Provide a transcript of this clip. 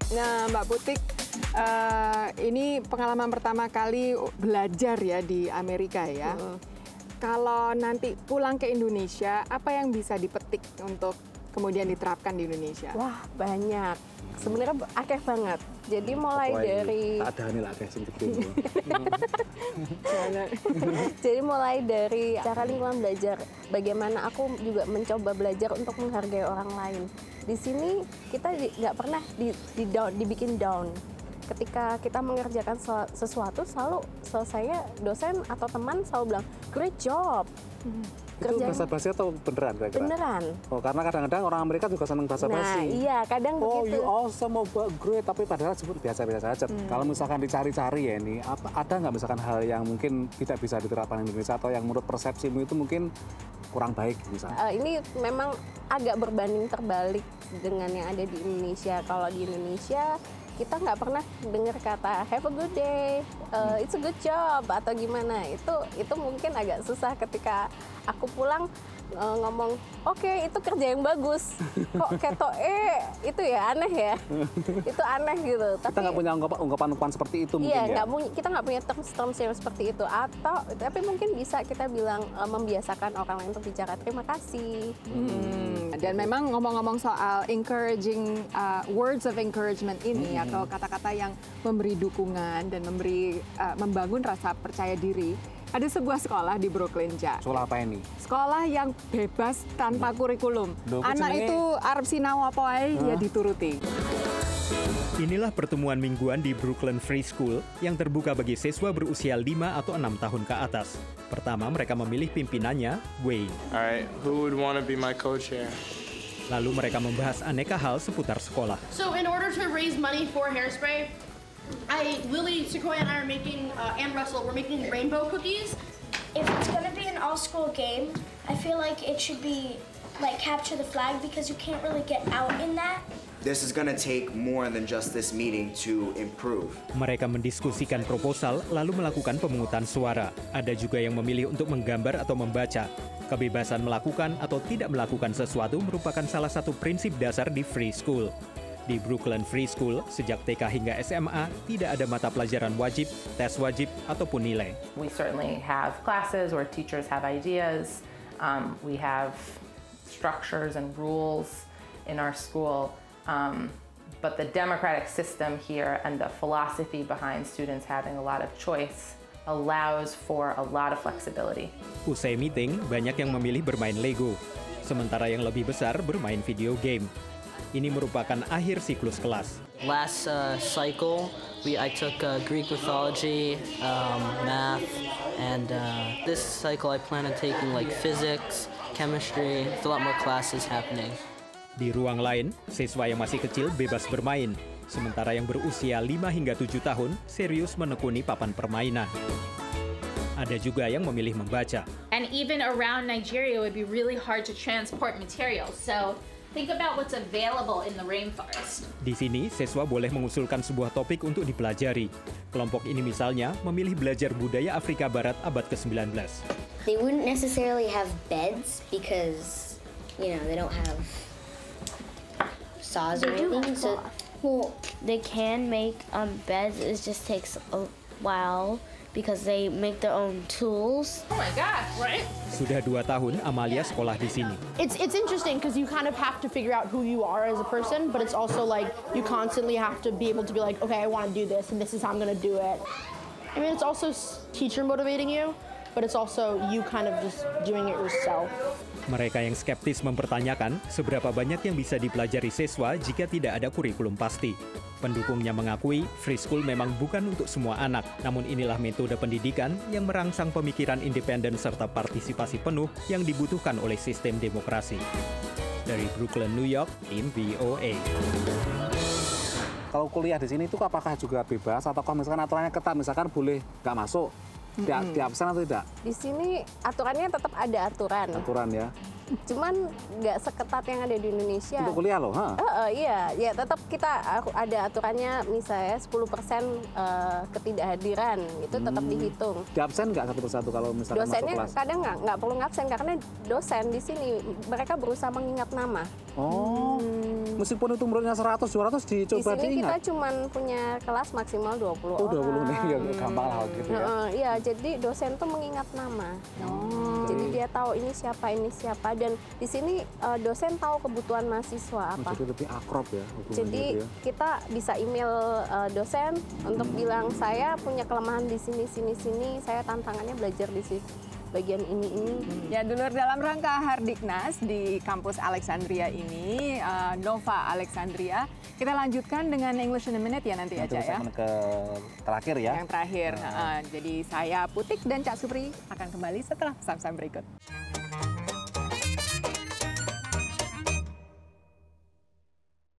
Nah, Mbak Putik, ini pengalaman pertama kali belajar ya di Amerika ya. Kalau nanti pulang ke Indonesia, apa yang bisa dipetik untuk kemudian diterapkan di Indonesia? Wah, banyak. Sebenarnya akeh banget. Jadi mulai dari Jadi mulai dari cara lingkungan belajar, bagaimana aku juga mencoba belajar untuk menghargai orang lain. Di sini kita nggak pernah dibikin down. Ketika kita mengerjakan sesuatu, selalu selesainya dosen atau teman selalu bilang, great job. Itu bahasa basi atau beneran kira-kira? Beneran. Oh, karena kadang-kadang orang Amerika juga senang bahasa basi. Nah, iya, kadang begitu. Oh, you awesome, great, tapi padahal sebut biasa-biasa saja. Kalau misalkan dicari-cari ya ini, ada nggak misalkan hal yang mungkin tidak bisa diterapkan di Indonesia atau yang menurut persepsimu itu mungkin kurang baik misalnya? Ini memang agak berbanding terbalik dengan yang ada di Indonesia. Kalau di Indonesia kita nggak pernah dengar kata have a good day, it's a good job atau gimana. Itu mungkin agak susah ketika aku pulang ngomong, oke, itu kerja yang bagus. Kok keto itu ya aneh ya. Itu aneh gitu. Kita nggak punya ungkapan-ungkapan seperti itu mungkin iya, ya? kita nggak punya terms yang seperti itu. Tapi mungkin bisa kita bilang membiasakan orang lain untuk bicara terima kasih. Dan memang ngomong-ngomong soal encouraging, words of encouragement ini atau kata-kata yang memberi dukungan dan membangun rasa percaya diri. Ada sebuah sekolah di Brooklyn, Ja. Sekolah apa ini? Sekolah yang bebas tanpa kurikulum. Anak itu arep sinau apa ae ya dituruti. Inilah pertemuan mingguan di Brooklyn Free School yang terbuka bagi siswa berusia 5 atau 6 tahun ke atas. Pertama, mereka memilih pimpinannya, Wayne. Alright, who would want to be my co-chair? Lalu mereka membahas aneka hal seputar sekolah. So in order to raise money for Hairspray, Lily, Sequoia, and I are making, and Russell, we're making rainbow cookies. If it's gonna be an all-school game, I feel like it should be like capture the flag because you can't really get out in that. This is gonna take more than just this meeting to improve. Mereka mendiskusikan proposal lalu melakukan pemungutan suara. Ada juga yang memilih untuk menggambar atau membaca. Kebebasan melakukan atau tidak melakukan sesuatu merupakan salah satu prinsip dasar di Free School. Di Brooklyn Free School, sejak TK hingga SMA, tidak ada mata pelajaran wajib, tes wajib, ataupun nilai. We certainly have classes where teachers have ideas. We have structures and rules in our school. But the democratic system here and the philosophy behind students having a lot of choice allows for a lot of flexibility. Usai meeting, banyak yang memilih bermain Lego, sementara yang lebih besar bermain video game. Ini merupakan akhir siklus kelas. Last cycle, I took Greek mythology, math, and this cycle I plan on taking like physics, chemistry. There's a lot more classes happening. Di ruang lain, siswa yang masih kecil bebas bermain, sementara yang berusia 5 hingga 7 tahun serius menekuni papan permainan. Ada juga yang memilih membaca. And even around Nigeria, it would be really hard to transport materials. So think about what's available in the rainforest. Di sini, siswa boleh mengusulkan sebuah topik untuk dipelajari. Kelompok ini misalnya memilih belajar budaya Afrika Barat abad ke-19. They wouldn't necessarily have beds because, they don't have saws or anything. So, Well, they can make beds. It just takes a while because they make their own tools. Oh my gosh, right? Sudah 2 tahun Amalia sekolah di sini. It's interesting because you kind of have to figure out who you are as a person, but it's also like you constantly have to be able to be like, okay, I want to do this, and this is how I'm going to do it. I mean, it's also teacher motivating you, but it's also you kind of just doing it yourself. Mereka yang skeptis mempertanyakan seberapa banyak yang bisa dipelajari siswa jika tidak ada kurikulum pasti. Pendukungnya mengakui Free School memang bukan untuk semua anak, namun inilah metode pendidikan yang merangsang pemikiran independen serta partisipasi penuh yang dibutuhkan oleh sistem demokrasi. Dari Brooklyn, New York, tim VOA. Kalau kuliah di sini itu apakah juga bebas atau misalkan aturannya ketat, misalkan boleh nggak masuk? Di absen atau tidak? Di sini aturannya tetap ada aturan. Aturan ya. Cuman nggak seketat yang ada di Indonesia. Untuk kuliah loh, iya, ya tetap kita ada aturannya misalnya 10% ketidakhadiran itu tetap dihitung. Di absen nggak satu persatu kalau misalkan dosennya masuk kelas? Kadang nggak perlu ngabsen karena dosen di sini mereka berusaha mengingat nama. Oh. Meskipun itu muridnya 100, 200 dicoba Di sini kita diingat. cuman punya kelas maksimal 20 Oh, 20 orang. nih, ya gampang lah gitu ya. Iya, jadi dosen tuh mengingat nama. Jadi dia tahu ini siapa, dan di sini dosen tahu kebutuhan mahasiswa apa. Jadi lebih akrab ya hubungan Jadi gitu ya. kita bisa email dosen untuk bilang saya punya kelemahan di sini, saya tantangannya belajar di sini. Bagian ini. Ya, dulur, dalam rangka Hardiknas di kampus Alexandria ini, Nova Alexandria, kita lanjutkan dengan English in a Minute ya nanti aja ya. Segmen ke terakhir ya. Yang terakhir. Jadi saya Putik dan Cak Supri akan kembali setelah pesan-pesan berikut.